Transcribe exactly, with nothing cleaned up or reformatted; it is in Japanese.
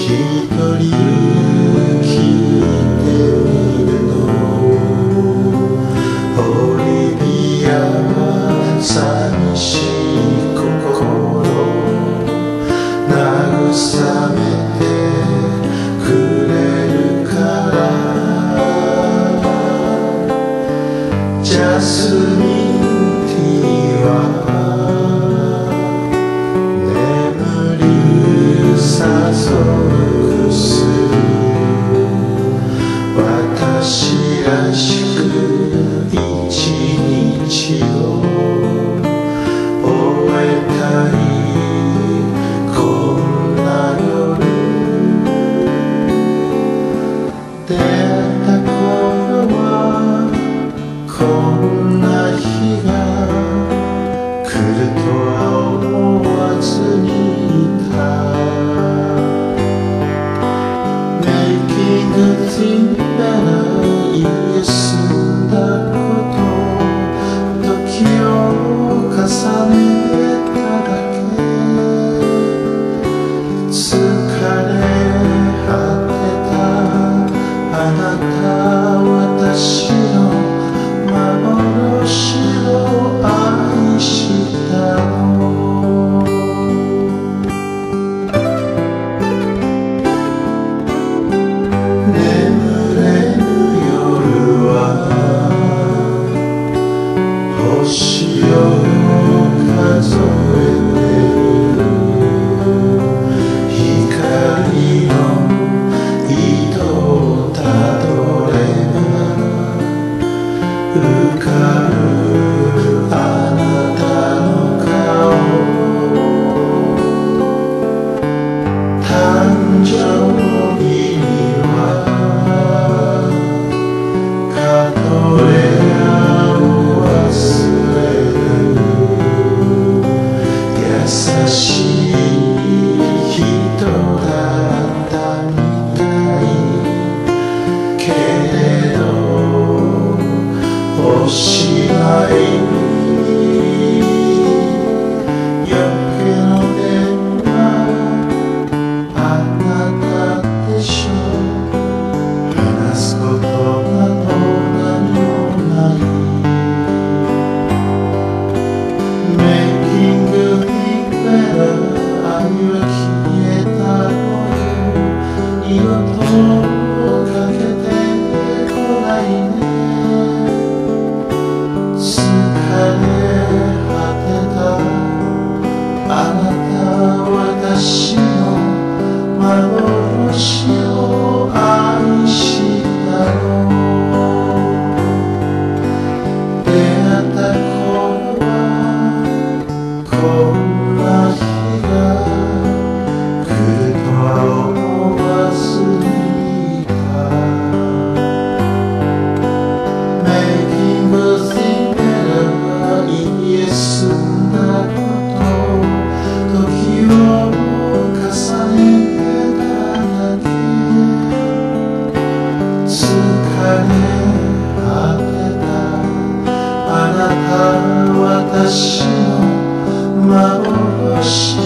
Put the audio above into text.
人聞いてみるのオリビアは寂しい心慰めてくれるからジャスミンティーは誘う薬私らしく一日を終えたいこんな夜出会った頃はこんな日が来るとは思わずにいたGood thing better 家住んだこと時を重ねただけ疲れ果てたあなた私の幻を愛したの星を数えてる光の糸をたどれば浮かぶあなたの顔誕生日には数え優しい人だったみたいけれどおしまいに夜明けの電話あなたでしょ話すことなど何もない Making good愛は消えたのよ二度とかけてこないね疲れ果てたあなた私の幻を愛したの出会った頃はこんな日私の幻